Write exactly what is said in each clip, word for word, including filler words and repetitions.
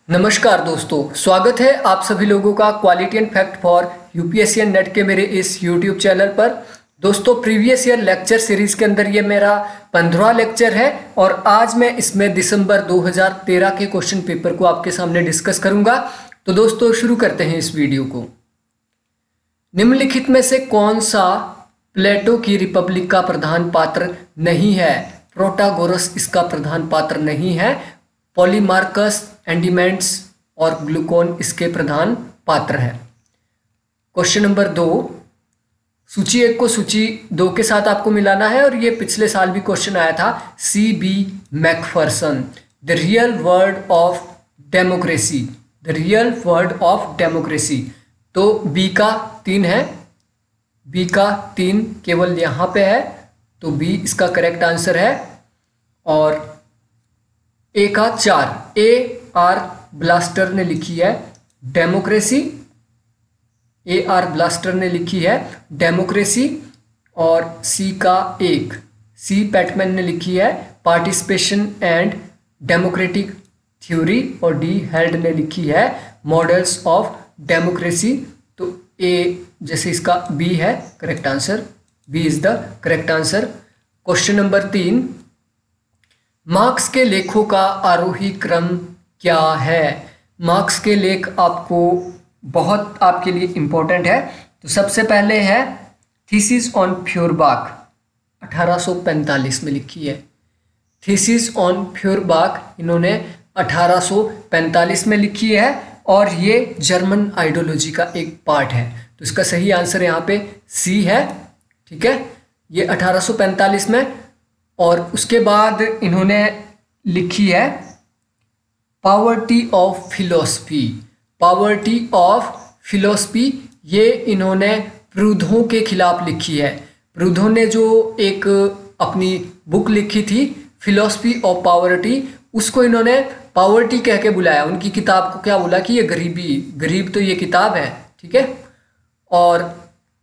नमस्कार दोस्तों, स्वागत है आप सभी लोगों का quality and fact for UPSC and NET के मेरे इस यूट्यूब चैनल पर। दोस्तों, प्रीवियस ईयर लेक्चर सीरीज के अंदर ये मेरा पंद्रहवां लेक्चर है और आज मैं इसमें दिसंबर दो हज़ार तेरह के क्वेश्चन पेपर को आपके सामने डिस्कस करूंगा। तो दोस्तों शुरू करते हैं इस वीडियो को। निम्नलिखित में से कौन सा प्लेटो की रिपब्लिक का प्रधान पात्र नहीं है? प्रोटागोरस इसका प्रधान पात्र नहीं है। पॉलीमार्कस, एंडीमेंट्स और ग्लूकोन इसके प्रधान पात्र हैं। क्वेश्चन नंबर दो, सूची एक को सूची दो के साथ आपको मिलाना है और ये पिछले साल भी क्वेश्चन आया था। C B Macpherson, the real world of democracy, the real world of democracy. तो बी का तीन है, बी का तीन केवल यहाँ पे है, तो बी इसका करेक्ट आंसर है। और ए का चार, ए आर ब्लास्टर ने लिखी है डेमोक्रेसी, ए आर ब्लास्टर ने लिखी है डेमोक्रेसी। और सी का एक, सी पैटमैन ने लिखी है पार्टिसिपेशन एंड डेमोक्रेटिक थ्योरी और डी हेल्ड ने लिखी है मॉडल्स ऑफ डेमोक्रेसी। तो ए जैसे इसका बी है correct answer, B is the correct answer. Question number तीन, मार्क्स के लेखों का आरोही क्रम क्या है? मार्क्स के लेख आपको बहुत आपके लिए इम्पोर्टेंट है। तो सबसे पहले है थीसिस ऑन फ्यूरबाख, अठारह सौ पैंतालीस में लिखी है। थीसिस ऑन फ्यूरबाख इन्होंने अठारह सौ पैंतालीस में लिखी है और ये जर्मन आइडियोलॉजी का एक पार्ट है। तो इसका सही आंसर यहाँ पे सी है। ठीक है, ये अठारह सौ पैंतालीस में। और उसके बाद इन्होंने लिखी है poverty of philosophy, poverty of philosophy. ये इन्होंने प्रूधों के खिलाफ लिखी है। प्रूधों ने जो एक अपनी बुक लिखी थी फिलोसफी ऑफ पॉवर्टी, उसको इन्होंने पॉवर्टी कह के बुलाया। उनकी किताब को क्या बोला कि ये गरीबी, गरीब तो ये किताब है। ठीक है, और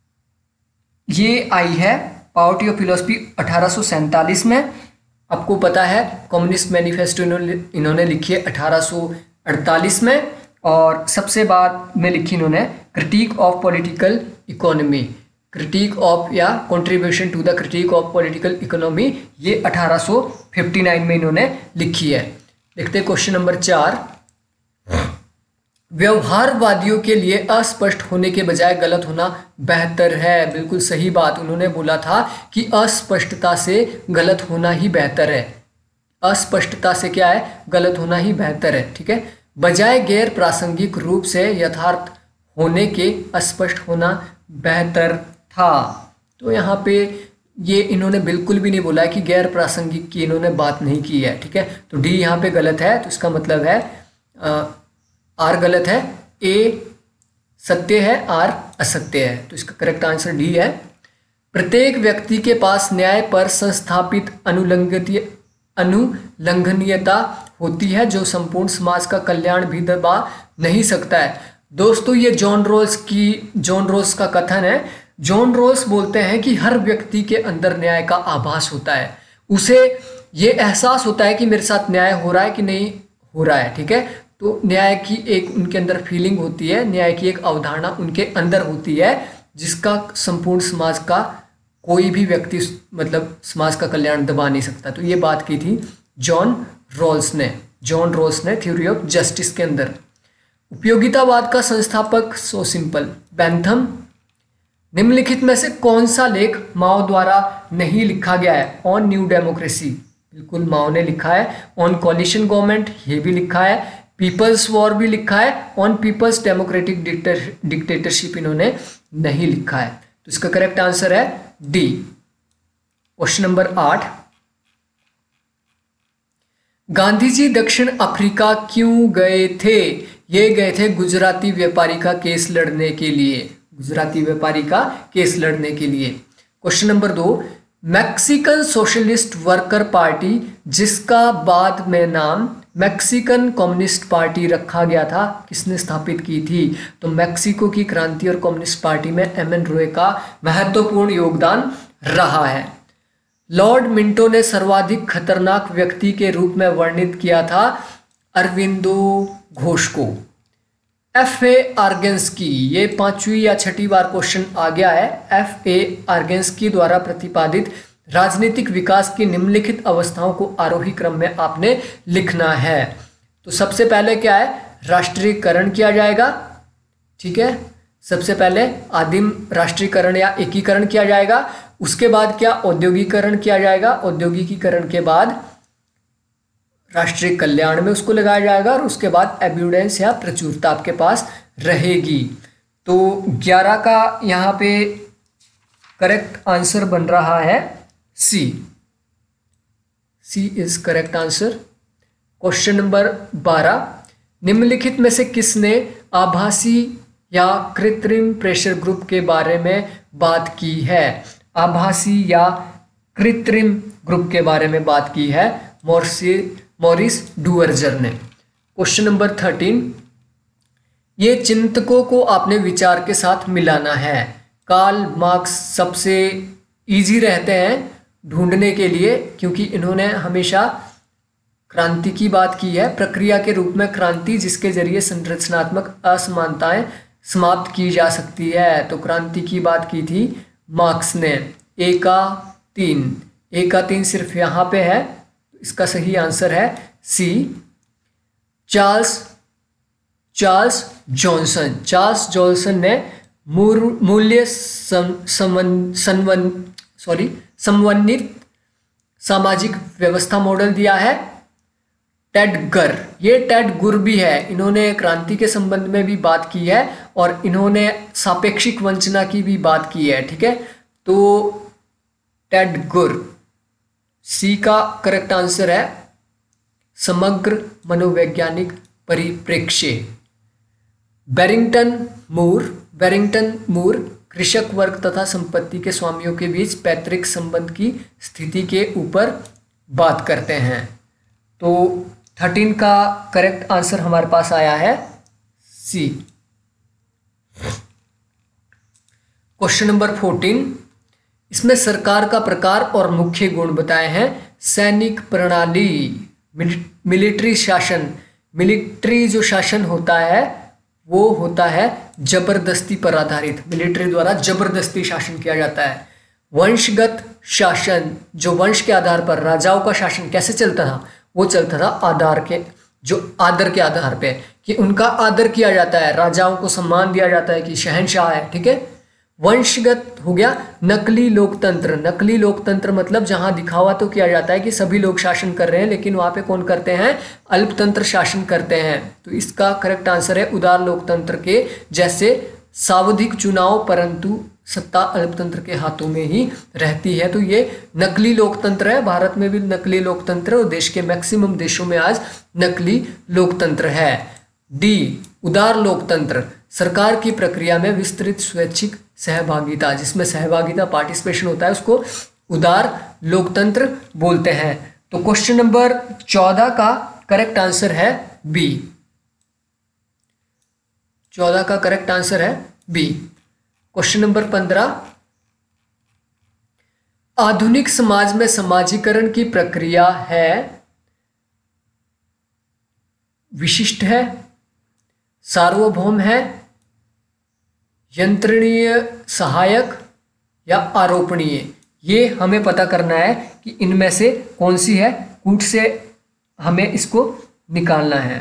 ये आई है पॉवर्टी ऑफ फिलोसफी अठारह सौ सैंतालीस में। आपको पता है कम्युनिस्ट मैनिफेस्टो इन्होंने इन्होंने लिखी है अठारह सौ अड़तालीस में। और सबसे बाद में लिखी इन्होंने critique of political economy, critique of या contribution to the critique of political economy, ये अठारह सौ उनसठ में इन्होंने लिखी है। देखते हैं क्वेश्चन नंबर चार, व्यवहारवादियों के लिए अस्पष्ट होने के बजाय गलत होना बेहतर है। बिल्कुल सही बात, उन्होंने बोला था कि अस्पष्टता से गलत होना ही बेहतर है। अस्पष्टता से क्या है, गलत होना ही बेहतर है। ठीक है, बजाय गैर प्रासंगिक रूप से यथार्थ होने के अस्पष्ट होना बेहतर था। तो यहाँ पे ये इन्होंने बिल्कुल भी नहीं बोला है कि गैर प्रासंगिक की इन्होंने बात नहीं की है। ठीक है, तो डी यहाँ पे गलत है। तो इसका मतलब है आ, आर गलत है, ए सत्य है, आर असत्य है। तो इसका करेक्ट आंसर डी है। प्रत्येक व्यक्ति के पास न्याय पर संस्थापित अनुलंघनीय अनुलंघनीयता होती है जो संपूर्ण समाज का कल्याण भी दबा नहीं सकता है। दोस्तों, ये जॉन रोल्स की जॉन रोल्स का कथन है। जॉन रोल्स बोलते हैं कि हर व्यक्ति के अंदर न्याय का आभास होता है, उसे ये एहसास होता है कि मेरे साथ न्याय हो रहा है कि नहीं हो रहा है। ठीक है, तो न्याय की एक उनके अंदर फीलिंग होती है, न्याय की एक अवधारणा उनके अंदर होती है जिसका संपूर्ण समाज का कोई भी व्यक्ति मतलब समाज का कल्याण दबा नहीं सकता। तो ये बात की थी जॉन रोल्स ने, जॉन रोल्स ने थ्योरी ऑफ जस्टिस के अंदर। उपयोगितावाद का संस्थापक सो सिंपल, बेंथम। निम्नलिखित में से कौन सा लेख माओ द्वारा नहीं लिखा गया है? ऑन न्यू डेमोक्रेसी, बिल्कुल माओ ने लिखा है। ऑन कोलिशन गवर्नमेंट, ये भी लिखा है। पीपल्स वॉर भी लिखा है। ऑन पीपल्स डेमोक्रेटिक डिक्टेटरशिप इन्होंने नहीं लिखा है। तो इसका करेक्ट आंसर है डी। क्वेश्चन नंबर आठ, गांधी जी दक्षिण अफ्रीका क्यों गए थे? ये गए थे गुजराती व्यापारी का केस लड़ने के लिए, गुजराती व्यापारी का केस लड़ने के लिए। क्वेश्चन नंबर दो, मैक्सिकन सोशलिस्ट वर्कर पार्टी जिसका बाद में नाम मैक्सिकन कम्युनिस्ट पार्टी रखा गया था, किसने स्थापित की थी? तो मैक्सिको की क्रांति और कम्युनिस्ट पार्टी में एम एन रॉय का महत्वपूर्ण योगदान रहा है। लॉर्ड मिंटो ने सर्वाधिक खतरनाक व्यक्ति के रूप में वर्णित किया था अरविंदो घोष को। एफ ए आर्गेंस्की, ये पांचवी या छठी बार क्वेश्चन आ गया है। एफ ए आर्गेंस्की द्वारा प्रतिपादित राजनीतिक विकास की निम्नलिखित अवस्थाओं को आरोही क्रम में आपने लिखना है। तो सबसे पहले क्या है, राष्ट्रीयकरण किया जाएगा, ठीक है। सबसे पहले आदिम राष्ट्रीयकरण या एकीकरण किया जाएगा। उसके बाद क्या, औद्योगिकरण किया जाएगा। औद्योगिकीकरण के बाद राष्ट्रीय कल्याण में उसको लगाया जाएगा और उसके बाद एब्यूडेंस या प्रचुरता आपके पास रहेगी। तो ग्यारह का यहाँ पे करेक्ट आंसर बन रहा है C. C is correct answer. Question number बारह, निम्नलिखित में से किसने आभासी या कृत्रिम प्रेशर ग्रुप के बारे में बात की है। आभासी या कृत्रिम ग्रुप के बारे में बात की है मॉर्सी मॉरिस डुअर्जर ने। क्वेश्चन नंबर थर्टीन, ये चिंतकों को आपने विचार के साथ मिलाना है। कार्ल मार्क्स सबसे इजी रहते हैं ढूंढने के लिए, क्योंकि इन्होंने हमेशा क्रांति की बात की है, प्रक्रिया के रूप में क्रांति जिसके जरिए संरचनात्मक असमानताएं समाप्त की जा सकती है। तो क्रांति की बात की थी मार्क्स ने। ए का तीन, ए का तीन सिर्फ यहाँ पे है, इसका सही आंसर है C. Charles Charles Johnson Charles Johnson ने मूल्य संवन सॉरी समन्वित सामाजिक व्यवस्था मॉडल दिया है। टेड गर, ये टेड गुर भी है, इन्होंने क्रांति के संबंध में भी बात की है और इन्होंने सापेक्षिक वंचना की भी बात की है, ठीक है। तो टेड गुर, सी का करेक्ट आंसर है समग्र मनोवैज्ञानिक परिप्रेक्ष्य। बैरिंगटन मूर बैरिंगटन मूर कृषक वर्ग तथा संपत्ति के स्वामियों के बीच पैतृक संबंध की स्थिति के ऊपर बात करते हैं। तो थर्टीन का करेक्ट आंसर हमारे पास आया है सी। क्वेश्चन नंबर फोर्टीन, इसमें सरकार का प्रकार और मुख्य गुण बताए हैं। सैनिक प्रणाली, मिलिट्री शासन, मिलिट्री जो शासन होता है वो होता है जबरदस्ती पर आधारित, मिलिट्री द्वारा जबरदस्ती शासन किया जाता है। वंशगत शासन, जो वंश के आधार पर राजाओं का शासन कैसे चलता था, वो चलता था आधार के, जो आदर के आधार पे, कि उनका आदर किया जाता है, राजाओं को सम्मान दिया जाता है कि शहंशाह है, ठीक है। वंशगत हो गया नकली लोकतंत्र। नकली लोकतंत्र मतलब जहां दिखावा तो किया जाता है कि सभी लोग शासन कर रहे हैं, लेकिन वहां पे कौन करते हैं, अल्पतंत्र शासन करते हैं। तो इसका करेक्ट आंसर है उदार लोकतंत्र के जैसे सावधिक चुनाव, परंतु सत्ता अल्पतंत्र के हाथों में ही रहती है। तो ये नकली लोकतंत्र है। भारत में भी नकली लोकतंत्र और देश के मैक्सिमम देशों में आज नकली लोकतंत्र है। डी उदार लोकतंत्र, सरकार की प्रक्रिया में विस्तृत स्वैच्छिक सहभागिता, जिसमें सहभागिता पार्टिसिपेशन होता है, उसको उदार लोकतंत्र बोलते हैं। तो क्वेश्चन नंबर चौदह का करेक्ट आंसर है बी। चौदह का करेक्ट आंसर है बी। क्वेश्चन नंबर पंद्रह, आधुनिक समाज में समाजीकरण की प्रक्रिया है, विशिष्ट है, सार्वभौम है, यंत्रणीय, सहायक या आरोपणीय। ये हमें पता करना है कि इनमें से कौन सी है, कूट से हमें इसको निकालना है।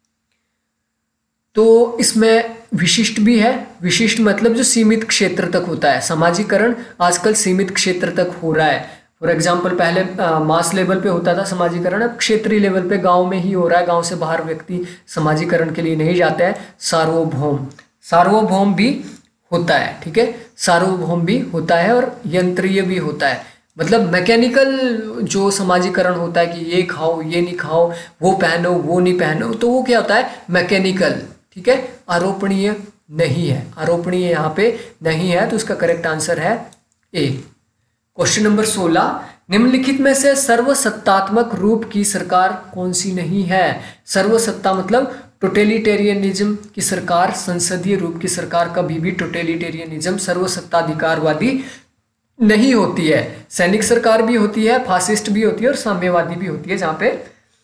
तो इसमें विशिष्ट भी है। विशिष्ट मतलब जो सीमित क्षेत्र तक होता है। समाजीकरण आजकल सीमित क्षेत्र तक हो रहा है। फॉर एग्जाम्पल पहले आ, मास लेवल पे होता था समाजीकरण, अब क्षेत्रीय लेवल पे गांव में ही हो रहा है। गांव से बाहर व्यक्ति समाजीकरण के लिए नहीं जाते हैं। सार्वभौम, सार्वभौम भी होता है, ठीक है, सार्वभौम भी होता है और यंत्रीय भी होता है। मतलब मैकेनिकल जो समाजीकरण होता है कि ये खाओ ये नहीं खाओ, वो पहनो वो नहीं पहनो, तो वो क्या होता है, मैकेनिकल, ठीक है। आरोपणीय नहीं है, आरोपणीय यहाँ पे नहीं है, तो उसका करेक्ट आंसर है ए। क्वेश्चन नंबर सोलह, निम्नलिखित में से सर्वसत्तात्मक रूप की सरकार कौन सी नहीं है। सर्वसत्ता मतलब टोटेलिटेरियनिज्म की सरकार, संसदीय रूप की सरकार कभी भी टोटेलिटेरियनिज्म सर्वसत्ताधिकारवादी नहीं होती है। सैनिक सरकार भी होती है, फासिस्ट भी होती है और साम्यवादी भी होती है, जहाँ पे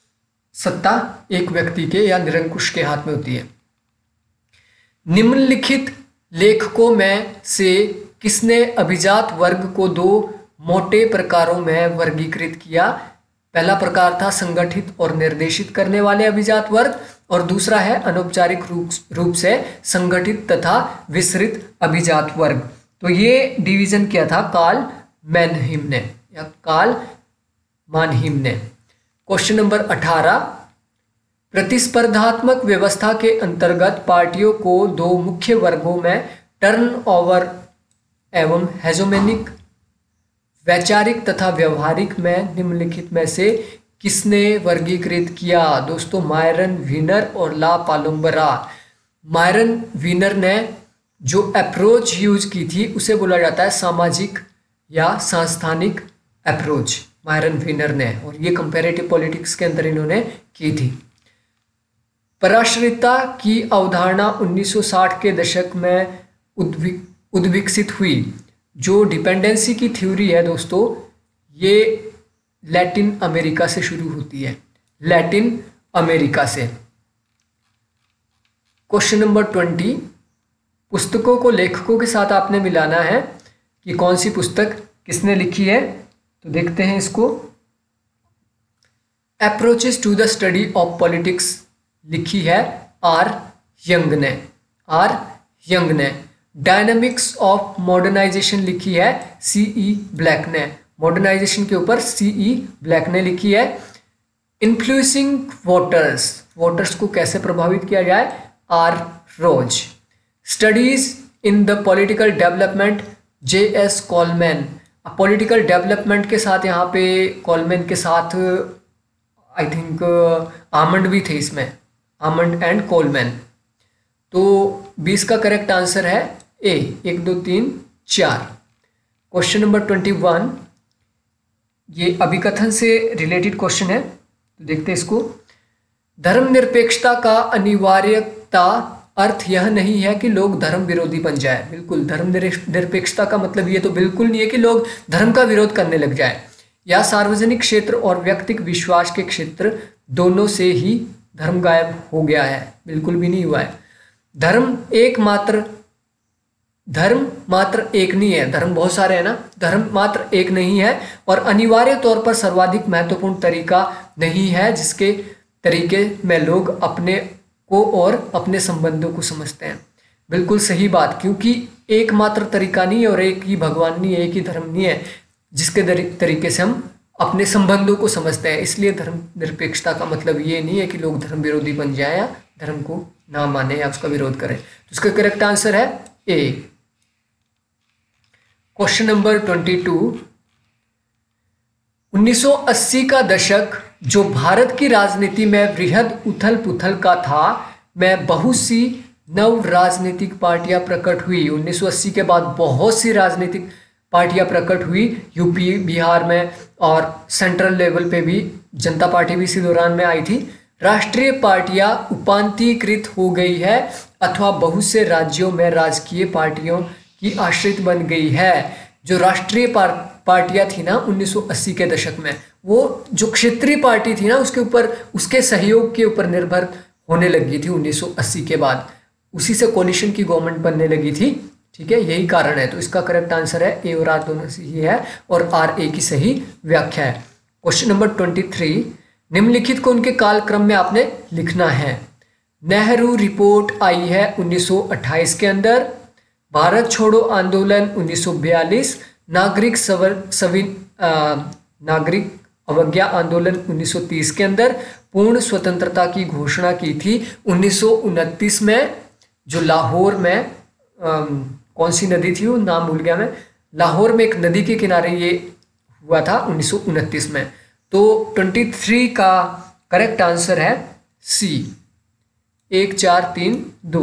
सत्ता एक व्यक्ति के या निरंकुश के हाथ में होती है। निम्नलिखित लेखकों में से किसने अभिजात वर्ग को दो मोटे प्रकारों में वर्गीकृत किया? पहला प्रकार था संगठित और निर्देशित करने वाले अभिजात वर्ग, और दूसरा है अनौपचारिक रूप रूप से संगठित तथा विस्तृत अभिजात वर्ग। तो ये डिवीजन किया था कार्ल मैनहीम ने या कार्ल मानहीम ने। क्वेश्चन नंबर अठारह, प्रतिस्पर्धात्मक व्यवस्था के अंतर्गत पार्टियों को दो मुख्य वर्गों में टर्नओवर एवं हेजोमेनिक, वैचारिक तथा व्यवहारिक में निम्नलिखित में से किसने वर्गीकृत किया? दोस्तों मायरन वीनर और ला पालोम्बरा। मायरन वीनर ने जो अप्रोच यूज की थी उसे बोला जाता है सामाजिक या सांस्थानिक अप्रोच, मायरन वीनर ने, और ये कंपैरेटिव पॉलिटिक्स के अंदर इन्होंने की थी। पराश्रितता की अवधारणा उन्नीस सौ साठ के दशक में उद्विकसित हुई। जो डिपेंडेंसी की थ्योरी है दोस्तों, ये लैटिन अमेरिका से शुरू होती है, लैटिन अमेरिका से। क्वेश्चन नंबर ट्वेंटी, पुस्तकों को लेखकों के साथ आपने मिलाना है कि कौन सी पुस्तक किसने लिखी है। तो देखते हैं इसको। Approaches to the study of politics लिखी है आर यंग ने, आर यंग ने। डायनामिक्स ऑफ मॉडर्नाइजेशन लिखी है सी ई ब्लैक ने, मॉडर्नाइजेशन के ऊपर सी ई ब्लैक ने लिखी है। इन्फ्लुएंसिंग वोटर्स, वोटर्स को कैसे प्रभावित किया जाए, R Rose. Studies in the political development, J S Coleman. Political development के साथ यहाँ पे कॉलमैन के साथ आई थिंक आमंड भी थे इसमें, आमंड एंड कोलमैन। तो बीस का करेक्ट आंसर है ए, एक दो तीन चार। क्वेश्चन नंबर ट्वेंटी वन, ये अभिकथन से रिलेटेड क्वेश्चन है, तो देखते हैं इसको। धर्मनिरपेक्षता का अनिवार्यता अर्थ यह नहीं है कि लोग धर्म विरोधी बन जाए। बिल्कुल, धर्म निरपेक्षता का मतलब ये तो बिल्कुल नहीं है कि लोग धर्म का विरोध करने लग जाए, या सार्वजनिक क्षेत्र और व्यक्तिगत विश्वास के क्षेत्र दोनों से ही धर्म गायब हो गया है, बिल्कुल भी नहीं हुआ है। धर्म एक मात्र धर्म मात्र एक नहीं है, धर्म बहुत सारे हैं ना, धर्म मात्र एक नहीं है और अनिवार्य तौर पर सर्वाधिक महत्वपूर्ण तरीका नहीं है जिसके तरीके में लोग अपने को और अपने संबंधों को समझते हैं। बिल्कुल सही बात, क्योंकि एकमात्र तरीका नहीं है और एक ही भगवान नहीं है, एक ही धर्म नहीं है जिसके तरीके से हम अपने संबंधों को समझते हैं। इसलिए धर्म निरपेक्षता का मतलब ये नहीं है कि लोग धर्म विरोधी बन जाए या धर्म को ना माने या उसका विरोध करें। तो इसका करेक्ट आंसर है A. Question number twenty two, उन्नीस सौ अस्सी का दशक जो भारत की राजनीति में वृहद उथल पुथल का था, में बहुत सी नव राजनीतिक पार्टियां प्रकट हुई। उन्नीस सौ अस्सी के बाद बहुत सी राजनीतिक पार्टियां प्रकट हुई यूपी, बिहार में, और सेंट्रल लेवल पे भी जनता पार्टी भी इसी दौरान में आई थी। राष्ट्रीय पार्टियां उपांतीकृत हो गई है अथवा बहुत से राज्यों में राजकीय पार्टियों की आश्रित बन गई है। जो राष्ट्रीय पार, पार्टियां थी ना उन्नीस सौ अस्सी के दशक में, वो जो क्षेत्रीय पार्टी थी ना उसके ऊपर, उसके सहयोग के ऊपर निर्भर होने लगी थी उन्नीस सौ अस्सी के बाद, उसी से कोलिशन की गवर्नमेंट बनने लगी थी। ठीक है, यही कारण है। तो इसका करेक्ट आंसर है ए और आर दोनों सही है और आर ए की सही व्याख्या है। क्वेश्चन नंबर ट्वेंटी थ्री, निम्नलिखित को उनके कालक्रम में आपने लिखना है। नेहरू रिपोर्ट आई है उन्नीस सौ अट्ठाईस के अंदर, भारत छोड़ो आंदोलन उन्नीस सौ बयालीस, नागरिक सवर सविन नागरिक अवज्ञा आंदोलन उन्नीस सौ तीस के अंदर, पूर्ण स्वतंत्रता की घोषणा की थी उन्नीस सौ उनतीस में, जो लाहौर में आ, कौन सी नदी थी वो नाम भूल गया मैं, लाहौर में एक नदी के किनारे ये हुआ था उन्नीस सौ उनतीस में। तो तेईस का करेक्ट आंसर है सी, एक चार तीन दो।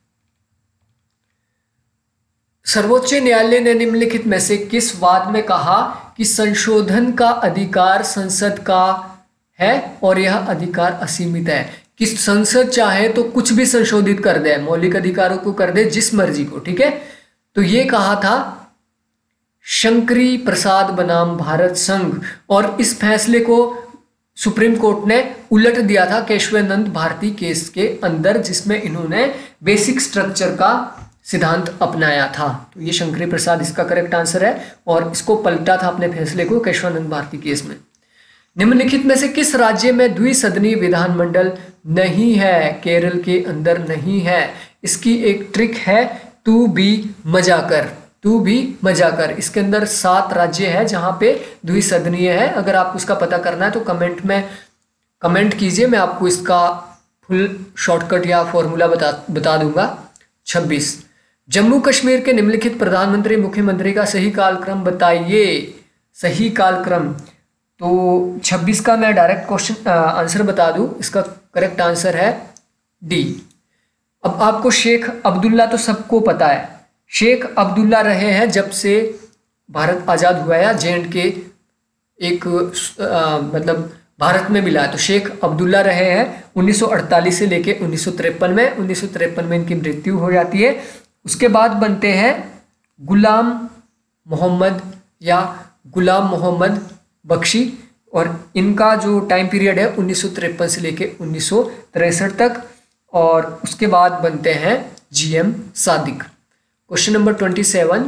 सर्वोच्च न्यायालय ने निम्नलिखित में से किस वाद में कहा कि संशोधन का अधिकार संसद का है और यह अधिकार असीमित है, कि संसद चाहे तो कुछ भी संशोधित कर दे, मौलिक अधिकारों को कर दे जिस मर्जी को। ठीक है, तो ये कहा था शंकरी प्रसाद बनाम भारत संघ, और इस फैसले को सुप्रीम कोर्ट ने उलट दिया था केशवानंद भारती केस के अंदर, जिसमें इन्होंने बेसिक स्ट्रक्चर का सिद्धांत अपनाया था। तो ये शंकरी प्रसाद इसका करेक्ट आंसर है और इसको पलटा था अपने फैसले को केशवानंद भारती केस में। निम्नलिखित में से किस राज्य में द्विसदनीय विधानमंडल नहीं है? केरल के अंदर नहीं है। इसकी एक ट्रिक है, तू भी मजा कर, तू भी मजा कर। इसके अंदर सात राज्य है जहां पे द्विसदनीय है। अगर आपको इसका पता करना है तो कमेंट में कमेंट कीजिए, मैं आपको इसका फुल शॉर्टकट या फॉर्मूला बता बता दूंगा। छब्बीस, जम्मू कश्मीर के निम्नलिखित प्रधानमंत्री मुख्यमंत्री का सही कालक्रम बताइए। सही कालक्रम, तो छब्बीस का मैं डायरेक्ट क्वेश्चन आंसर बता दूं, इसका करेक्ट आंसर है डी। अब आपको शेख अब्दुल्ला तो सबको पता है, शेख अब्दुल्ला रहे हैं जब से भारत आज़ाद हुआ है, जे एंड के एक आ, मतलब भारत में मिला है, तो शेख अब्दुल्ला रहे हैं उन्नीस सौ अड़तालीस से लेके उन्नीस सौ तिरपन में। उन्नीस सौ तिरपन में इनकी मृत्यु हो जाती है। उसके बाद बनते हैं गुलाम मोहम्मद या गुलाम मोहम्मद बख्शी, और इनका जो टाइम पीरियड है उन्नीस सौ तिरपन से लेके उन्नीस सौ तिरसठ तक। और उसके बाद बनते हैं G M Sadiq. Question number twenty seven,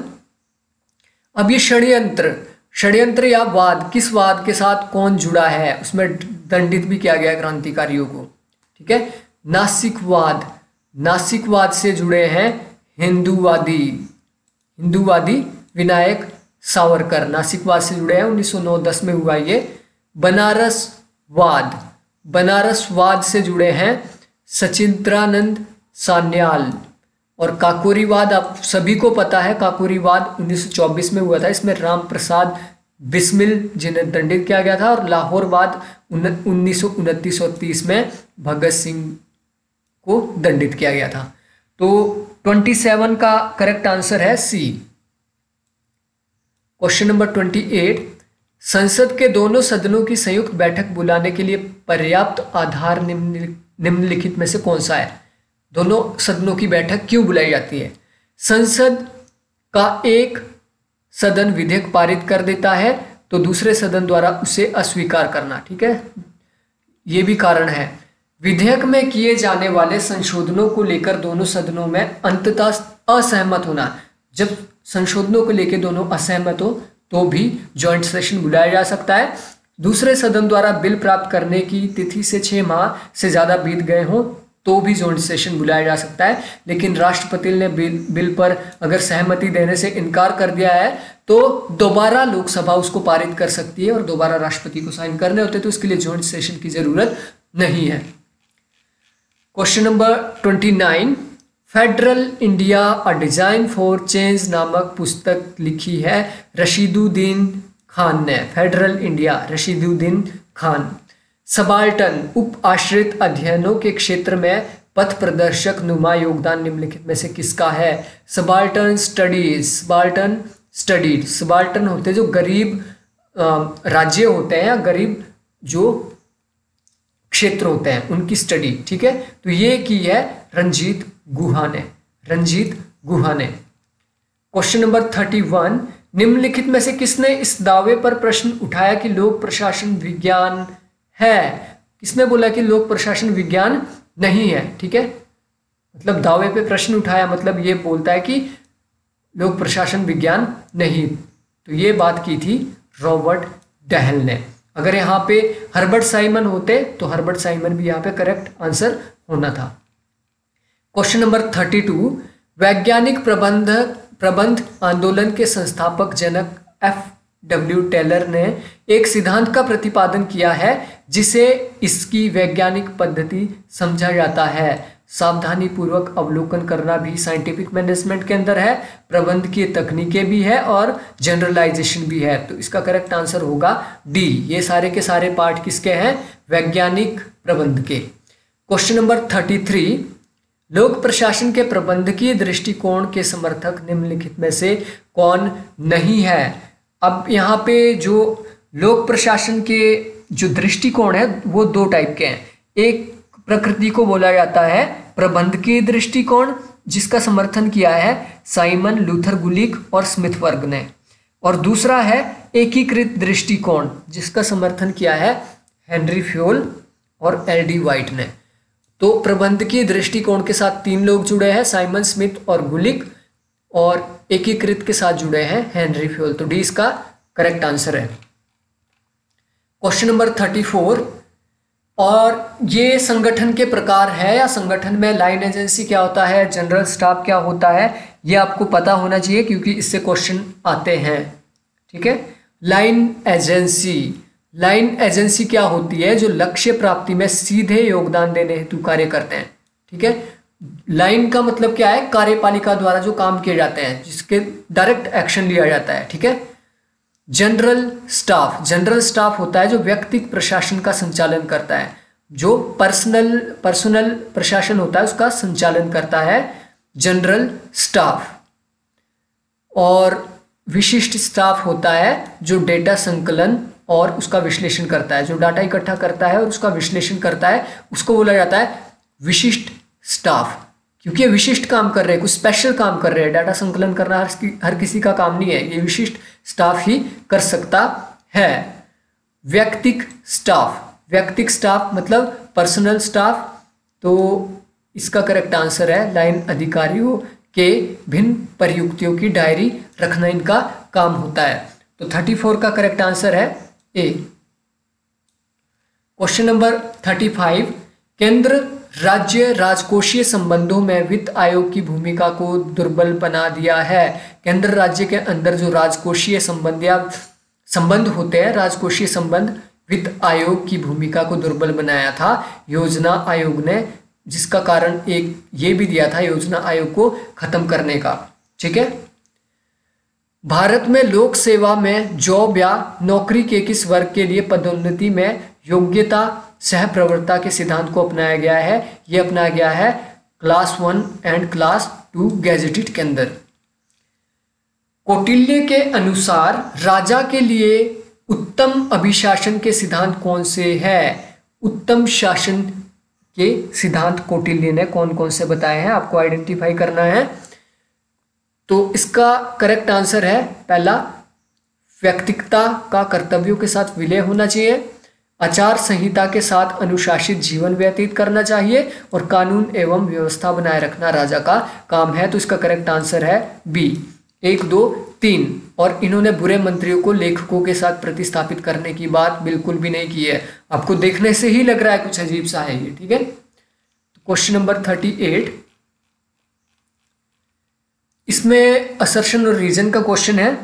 अब ये षड्यंत्र षड्यंत्र या वाद, किस वाद के साथ कौन जुड़ा है? उसमें दंडित भी किया गया है क्रांतिकारियों को, ठीक है। नास्तिकवाद, नास्तिकवाद से जुड़े हैं हिंदूवादी, हिंदूवादी विनायक सावरकर नासिकवाद से जुड़े हैं, उन्नीस सौ नौ दस में हुआ ये। बनारसवाद, बनारसवाद से जुड़े हैं सचिंद्रानंद सान्याल। और काकोरीवाद आप सभी को पता है, काकोरीवाद उन्नीस सौ चौबीस में हुआ था, इसमें राम प्रसाद बिस्मिल जिन्हें दंडित किया गया था। और लाहौरवाद उन्नीस सौ उनतीस और तीस में भगत सिंह को दंडित किया गया था। तो सत्ताईस का करेक्ट आंसर है सी। क्वेश्चन नंबर अट्ठाईस, संसद के दोनों सदनों की संयुक्त बैठक बुलाने के लिए पर्याप्त आधार निम्नलिखित में से कौन सा है? दोनों सदनों की बैठक क्यों बुलाई जाती है? संसद का एक सदन विधेयक पारित कर देता है तो दूसरे सदन द्वारा उसे अस्वीकार करना, ठीक है, ये भी कारण है। विधेयक में किए जाने वाले संशोधनों को लेकर दोनों सदनों में अंततः असहमत होना। जब संशोधनों को लेकर दोनों असहमत हो तो भी जॉइंट सेशन बुलाया जा सकता है। दूसरे सदन द्वारा बिल प्राप्त करने की तिथि से छह माह से ज्यादा बीत गए हों तो भी जॉइंट सेशन बुलाया जा सकता है। लेकिन राष्ट्रपति ने बिल बिल पर अगर सहमति देने से इनकार कर दिया है तो दोबारा लोकसभा उसको पारित कर सकती है और दोबारा राष्ट्रपति को साइन करने होते, तो इसके लिए जॉइंट सेशन की जरूरत नहीं है। क्वेश्चन नंबर उनतीस, federal India a design for change नामक पुस्तक लिखी है रशीदुद्दीन खान ने। Federal India, Rashiduddin Khan. Subaltern, उप आश्रित अध्ययनों के क्षेत्र में पथ प्रदर्शक नुमा योगदान निम्नलिखित में से किसका है? Subaltern studies, subaltern studies. Subaltern होते जो गरीब राज्य होते हैं या गरीब जो क्षेत्र होते हैं उनकी स्टडी, ठीक है। तो ये की है रंजीत गुहा ने, रंजीत गुहा ने। क्वेश्चन नंबर इकतीस, निम्नलिखित में से किसने इस दावे पर प्रश्न उठाया कि लोक प्रशासन विज्ञान है? किसने बोला कि लोक प्रशासन विज्ञान नहीं है, ठीक है। मतलब दावे पे प्रश्न उठाया मतलब ये बोलता है कि लोक प्रशासन विज्ञान नहीं। तो ये बात की थी रॉबर्ट डहल ने। अगर यहाँ पे हर्बर्ट साइमन होते तो हर्बर्ट साइमन भी यहाँ पे करेक्ट आंसर होना था। क्वेश्चन नंबर बत्तीस, वैज्ञानिक प्रबंध प्रबंध आंदोलन के संस्थापक जनक एफ डब्ल्यू टेलर ने एक सिद्धांत का प्रतिपादन किया है जिसे इसकी वैज्ञानिक पद्धति समझा जाता है। सावधानी पूर्वक अवलोकन करना भी साइंटिफिक मैनेजमेंट के अंदर है, प्रबंध की तकनीकें भी है और जनरलाइजेशन भी है। तो इसका करेक्ट आंसर होगा डी। ये सारे के सारे पार्ट किसके हैं? वैज्ञानिक प्रबंध के। क्वेश्चन नंबर तैंतीस, लोक प्रशासन के प्रबंधकीय दृष्टिकोण के समर्थक निम्नलिखित में से कौन नहीं है? अब यहाँ पे जो लोक प्रशासन के जो दृष्टिकोण है वो दो टाइप के हैं। एक प्रकृति को बोला जाता है प्रबंधकीय दृष्टिकोण, जिसका समर्थन किया है साइमन, लूथर गुलिक और स्मिथ वर्ग ने। और दूसरा है एकीकृत दृष्टिकोण, जिसका समर्थन किया है हेनरी फ्योल और एल डी व्हाइट ने। तो प्रबंधकीय दृष्टिकोण के साथ तीन लोग जुड़े हैं, साइमन स्मिथ और गुलिक, और एकीकृत के साथ जुड़े हैं हेनरी फ्योल। तो डी इसका करेक्ट आंसर है। क्वेश्चन नंबर थर्टी फोर, और ये संगठन के प्रकार है या संगठन में लाइन एजेंसी क्या होता है, जनरल स्टाफ क्या होता है, ये आपको पता होना चाहिए क्योंकि इससे क्वेश्चन आते हैं। ठीक है, लाइन एजेंसी, लाइन एजेंसी क्या होती है, जो लक्ष्य प्राप्ति में सीधे योगदान देने हेतु कार्य करते हैं। ठीक है, लाइन का मतलब क्या है, कार्यपालिका द्वारा जो काम किए जाते हैं, जिसके डायरेक्ट एक्शन लिया जाता है। ठीक है, जनरल स्टाफ, जनरल स्टाफ होता है जो व्यक्तिगत प्रशासन का संचालन करता है, जो पर्सनल पर्सनल प्रशासन होता है उसका संचालन करता है जनरल स्टाफ। और विशिष्ट स्टाफ होता है जो डेटा संकलन और उसका विश्लेषण करता है, जो डाटा इकट्ठा करता है और उसका विश्लेषण करता है, उसको बोला जाता है विशिष्ट स्टाफ। क्योंकि ये विशिष्ट काम कर रहे हैं, कुछ स्पेशल काम कर रहे हैं, डाटा संकलन करना हर, हर किसी का काम नहीं है, ये विशिष्ट स्टाफ ही कर सकता है। व्यक्तिक स्टाफ, व्यक्तिक स्टाफ मतलब पर्सनल स्टाफ। तो इसका करेक्ट आंसर है लाइन अधिकारियों के भिन्न प्रयुक्तियों की डायरी रखना इनका काम होता है। तो थर्टी फोर का करेक्ट आंसर है A. Question number thirty five, केंद्र राज्य राजकोषीय संबंधों में वित्त आयोग की भूमिका को दुर्बल बना दिया है। केंद्र राज्य के अंदर जो राजकोषीय संबंध या संबंध होते हैं, राजकोषीय संबंध, वित्त आयोग की भूमिका को दुर्बल बनाया था योजना आयोग ने, जिसका कारण एक ये भी दिया था योजना आयोग को खत्म करने का। ठीक है, भारत में लोक सेवा में जॉब या नौकरी के किस वर्ग के लिए पदोन्नति में योग्यता सह प्रवृत्ता के सिद्धांत को अपनाया गया है, यह अपनाया गया है class one and class two gazetted के अंदर। कौटिल्य के अनुसार राजा के लिए उत्तम अभिशासन के सिद्धांत कौन से हैं? उत्तम शासन के सिद्धांत कौटिल्य ने कौन कौन से बताए हैं, आपको आइडेंटिफाई करना है। तो इसका करेक्ट आंसर है पहला, व्यक्तिगता का कर्तव्यों के साथ विलय होना चाहिए, आचार संहिता के साथ अनुशासित जीवन व्यतीत करना चाहिए, और कानून एवं व्यवस्था बनाए रखना राजा का काम है। तो इसका करेक्ट आंसर है बी, एक दो तीन। और इन्होंने बुरे मंत्रियों को लेखकों के साथ प्रतिस्थापित करने की बात बिल्कुल भी नहीं की है, आपको देखने से ही लग रहा है कुछ अजीब सा है ये। ठीक है, क्वेश्चन नंबर थर्टी एट, इसमें असर्शन और रीजन का क्वेश्चन है।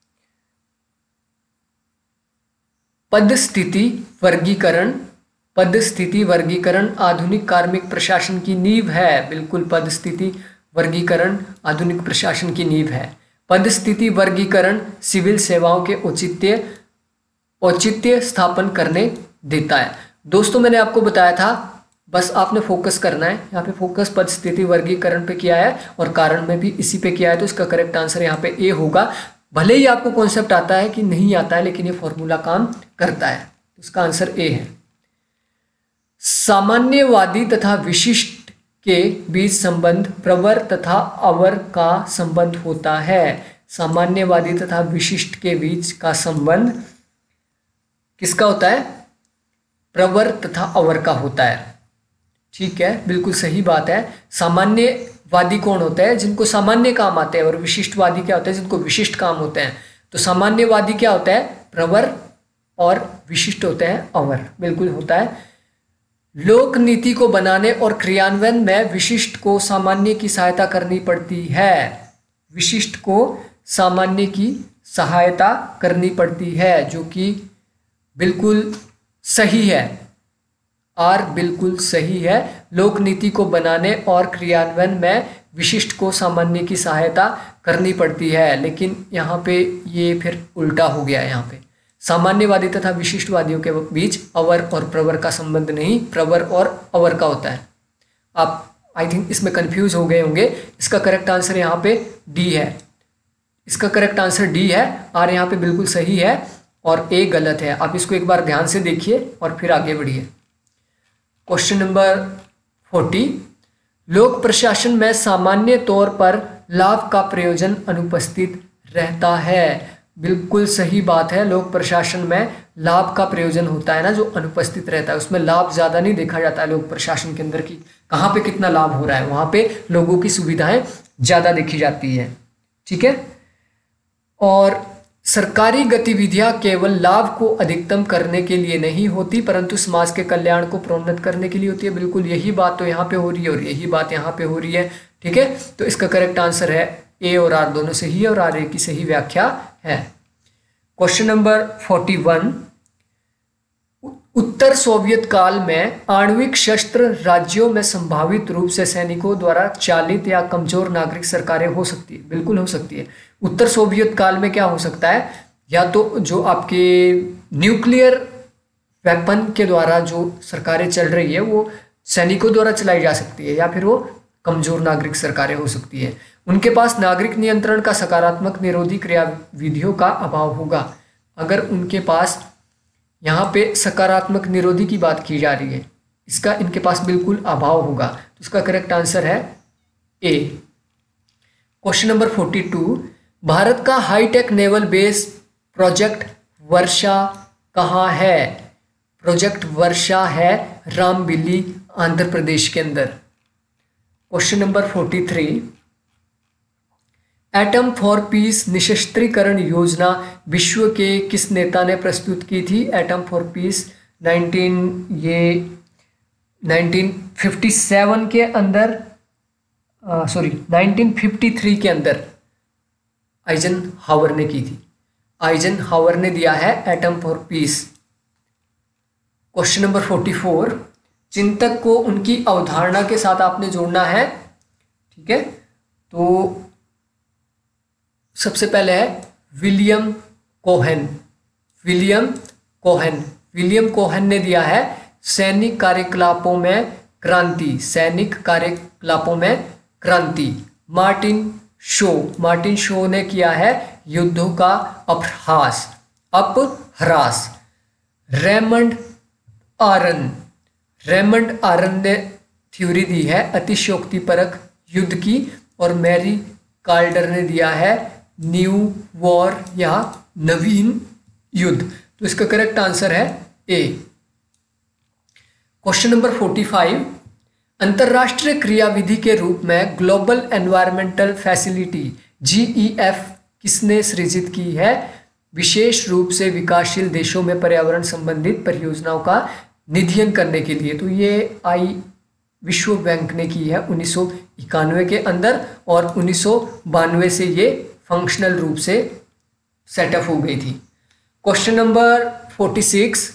पद स्थिति वर्गीकरण, पद स्थिति वर्गीकरण आधुनिक कार्मिक प्रशासन की नींव है। बिल्कुल, पद स्थिति वर्गीकरण आधुनिक प्रशासन की नींव है। पद स्थिति वर्गीकरण सिविल सेवाओं के औचित्य औचित्य स्थापन करने देता है। दोस्तों, मैंने आपको बताया था, बस आपने फोकस करना है, यहाँ पे फोकस पद स्थिति वर्गीकरण पे किया है और कारण में भी इसी पे किया है। तो इसका करेक्ट आंसर यहाँ पे ए होगा। भले ही आपको कॉन्सेप्ट आता है कि नहीं आता है, लेकिन ये फॉर्मूला काम करता है। तो इसका आंसर ए है। सामान्यवादी तथा विशिष्ट के बीच संबंध प्रवर तथा अवर का संबंध होता है। सामान्यवादी तथा विशिष्ट के बीच का संबंध किसका होता है? प्रवर तथा अवर का होता है। ठीक है, बिल्कुल सही बात है। सामान्यवादी कौन होते हैं? जिनको सामान्य काम आते हैं, और विशिष्टवादी क्या होते हैं? जिनको विशिष्ट काम होते हैं। तो सामान्यवादी क्या होता है? प्रवर, और विशिष्ट होते हैं अवर। बिल्कुल होता है। लोक नीति को बनाने और क्रियान्वयन में विशिष्ट को सामान्य की सहायता करनी पड़ती है। विशिष्ट को सामान्य की सहायता करनी पड़ती है, जो कि बिल्कुल सही है। आर बिल्कुल सही है। लोक नीति को बनाने और क्रियान्वयन में विशिष्ट को सामान्य की सहायता करनी पड़ती है, लेकिन यहाँ पे ये फिर उल्टा हो गया है। यहाँ पे सामान्यवादी तथा विशिष्टवादियों के बीच अवर और प्रवर का संबंध नहीं, प्रवर और अवर का होता है। आप आई थिंक इसमें कंफ्यूज हो गए होंगे। इसका करेक्ट आंसर यहाँ पे डी है। इसका करेक्ट आंसर डी है। आर यहाँ पे बिल्कुल सही है और ए गलत है। आप इसको एक बार ध्यान से देखिए और फिर आगे बढ़िए। क्वेश्चन नंबर फोर्टी, लोक प्रशासन में सामान्य तौर पर लाभ का प्रयोजन अनुपस्थित रहता है। बिल्कुल सही बात है। लोक प्रशासन में लाभ का प्रयोजन होता है ना, जो अनुपस्थित रहता है उसमें लाभ ज़्यादा नहीं देखा जाता है। लोक प्रशासन के अंदर की कहाँ पे कितना लाभ हो रहा है, वहाँ पे लोगों की सुविधाएं ज़्यादा देखी जाती है। ठीक है। और सरकारी गतिविधियां केवल लाभ को अधिकतम करने के लिए नहीं होती, परंतु समाज के कल्याण को प्रोन्नत करने के लिए होती है। बिल्कुल यही बात तो यहाँ पे हो रही है और यही बात यहाँ पे हो रही है। ठीक है, तो इसका करेक्ट आंसर है ए और आर दोनों सही है और आर ए की सही व्याख्या है। क्वेश्चन नंबर फोर्टी वन, उत्तर सोवियत काल में आणविक शस्त्र राज्यों में संभावित रूप से सैनिकों द्वारा चालित या कमजोर नागरिक सरकारें हो सकती है। बिल्कुल हो सकती है। उत्तर सोवियत काल में क्या हो सकता है, या तो जो आपके न्यूक्लियर वेपन के द्वारा जो सरकारें चल रही है वो सैनिकों द्वारा चलाई जा सकती है, या फिर वो कमजोर नागरिक सरकारें हो सकती है। उनके पास नागरिक नियंत्रण का सकारात्मक निरोधी क्रियाविधियों का अभाव होगा। अगर उनके पास, यहाँ पे सकारात्मक निरोधी की बात की जा रही है, इसका इनके पास बिल्कुल अभाव होगा, तो इसका करेक्ट आंसर है A. Question number forty two, भारत का hi-tech naval base project Varsha कहाँ है? प्रोजेक्ट वर्षा है रामबिली, आंध्र प्रदेश के अंदर। Question number forty three, atom for peace निशस्त्रीकरण योजना विश्व के किस नेता ने प्रस्तुत की थी? एटम फॉर पीस नाइनटीन ये नाइनटीन फिफ्टी सेवन के अंदर, सॉरी नाइनटीन फिफ्टी थ्री के अंदर आइजनहावर ने की थी। आइजनहावर ने दिया है atom for peace. Question number forty four, चिंतक को उनकी अवधारणा के साथ आपने जोड़ना है। ठीक है, तो सबसे पहले है William Cohen. William Cohen William Cohen ने दिया है सैनिक कार्यकलापों में क्रांति। सैनिक कार्यकलापों में क्रांति। मार्टिन शो मार्टिन शो ने किया है युद्धों का अपहास अपह्रास। रेमंड आरन रेमंड आरन ने थ्योरी दी है अतिशयोक्तिपरक युद्ध की, और मैरी कार्ल्डर ने दिया है न्यू वॉर या नवीन युद्ध। तो इसका करेक्ट आंसर है A. Question number forty five, अंतरराष्ट्रीय क्रियाविधि के रूप में global environmental facility G E F किसने सृजित की है? विशेष रूप से विकासशील देशों में पर्यावरण संबंधित परियोजनाओं का निधियन करने के लिए। तो ये आई विश्व बैंक ने की है उन्नीस सौ इक्यानवे के अंदर, और उन्नीस सौ बानवे से ये फंक्शनल रूप से सेटअप हो गई थी। क्वेश्चन नंबर फोर्टी सिक्स,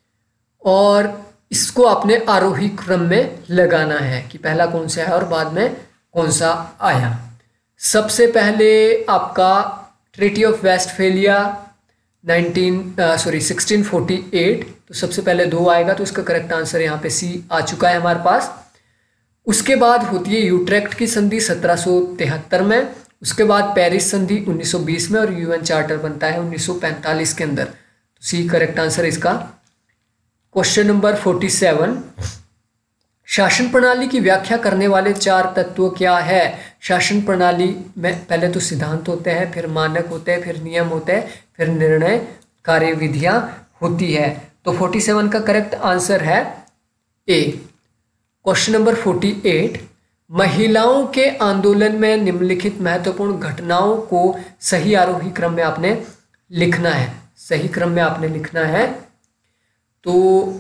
और इसको आपने आरोही क्रम में लगाना है कि पहला कौन सा है और बाद में कौन सा आया। सबसे पहले आपका treaty of Westphalia nineteen sorry sixteen forty eight, तो सबसे पहले दो आएगा, तो इसका करेक्ट आंसर यहाँ पे सी आ चुका है हमारे पास। उसके बाद होती है यूट्रेक्ट की संधि सत्रह सौ तिहत्तर में। उसके बाद पेरिस संधि उन्नीस सौ बीस में, और यूएन चार्टर बनता है उन्नीस सौ पैंतालीस के अंदर। तो सी करेक्ट आंसर इसका। क्वेश्चन नंबर फोर्टी सेवन, शासन प्रणाली की व्याख्या करने वाले चार तत्व क्या है? शासन प्रणाली में पहले तो सिद्धांत होते हैं, फिर मानक होते हैं, फिर नियम होते हैं, फिर निर्णय कार्यविधियां होती है। तो फोर्टी सेवन का करेक्ट आंसर है A. Question number forty eight, महिलाओं के आंदोलन में निम्नलिखित महत्वपूर्ण घटनाओं को सही आरोही क्रम में आपने लिखना है। सही क्रम में आपने लिखना है। तो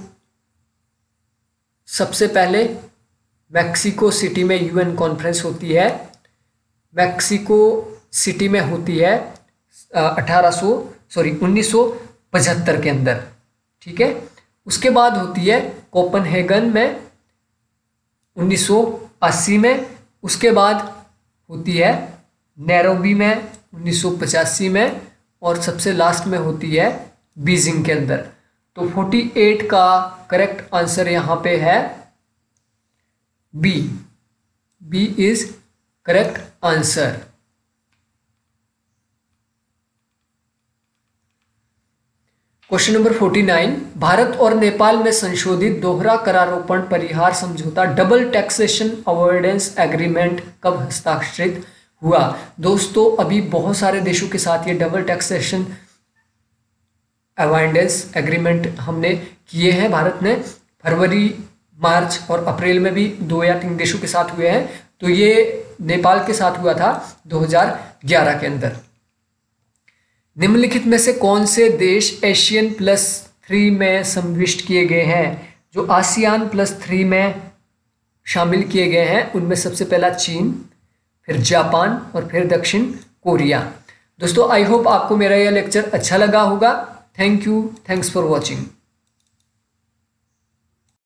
सबसे पहले मैक्सिको सिटी में यूएन कॉन्फ्रेंस होती है। मैक्सिको सिटी में होती है अठारह सौ सॉरी उन्नीस सौ पचहत्तर के अंदर। ठीक है, उसके बाद होती है कोपनहेगन में उन्नीस सौ अस्सी में। उसके बाद होती है नैरोबी में उन्नीस सौ पचासी में, और सबसे लास्ट में होती है बीजिंग के अंदर। तो फोर्टी एट का करेक्ट आंसर यहाँ पे है B. B is correct answer. Question number forty nine, Bharat और नेपाल में संशोधित दोहरा करारोपण परिहार समझौता डबल टैक्सेशन अवॉइडेंस एग्रीमेंट कब हस्ताक्षरित हुआ। दोस्तों अभी बहुत सारे देशों के साथ ये डबल टैक्सेशन अवॉइडेंस एग्रीमेंट हमने किए हैं। भारत ने फरवरी, मार्च और अप्रैल में भी दो या तीन देशों के साथ हुए हैं। तो ये नेपाल के साथ हुआ था दो हज़ार ग्यारह के अंदर। निम्नलिखित में से कौन से देश एशियन प्लस थ्री में समाविष्ट किए गए हैं? जो आसियान प्लस थ्री में शामिल किए गए हैं उनमें सबसे पहला चीन, फिर जापान और फिर दक्षिण कोरिया। दोस्तों आई होप आपको मेरा यह लेक्चर अच्छा लगा होगा। Thank you, thanks for watching.